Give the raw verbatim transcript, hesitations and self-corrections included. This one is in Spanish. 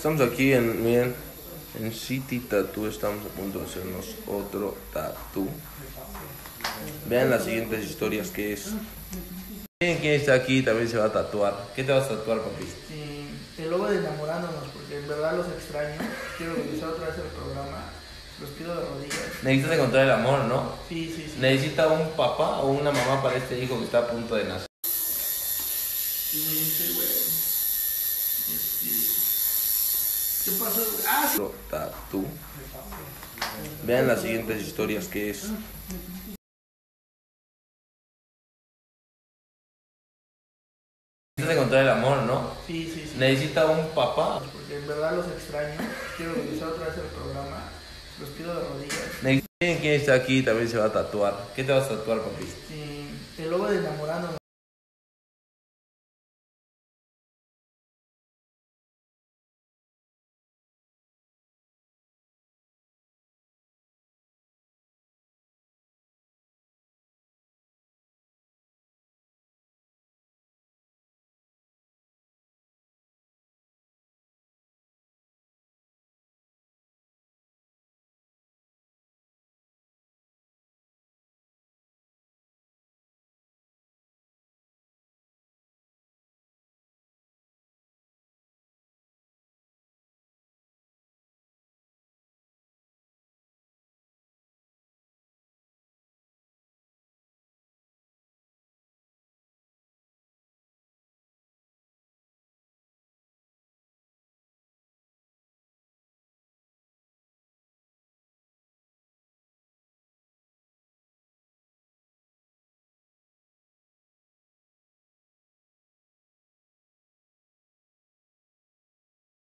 Estamos aquí en, miren, en City Tattoo. Estamos a punto de hacernos otro tatu. Vean las siguientes historias que es. Miren quién está aquí, también se va a tatuar. ¿Qué te vas a tatuar, papi? Sí, el logo de Enamorándonos, porque en verdad los extraño. Quiero regresar otra vez al programa. Los pido de rodillas. Necesitas encontrar el amor, ¿no? Sí, sí, sí. Necesita un papá o una mamá para este hijo que está a punto de nacer. Y me dice, güey, este, ¿qué pasó? Ah, sí. Otro tatu. Vean las siguientes historias que es. Necesitas encontrar el amor, ¿no? Sí, sí, sí. Necesita un papá. Porque en verdad los extraño. Quiero regresar otra vez al programa. Los pido de rodillas. Miren quién está aquí, también se va a tatuar. ¿Qué te vas a tatuar, papi? Sí, el logo de Enamorándonos.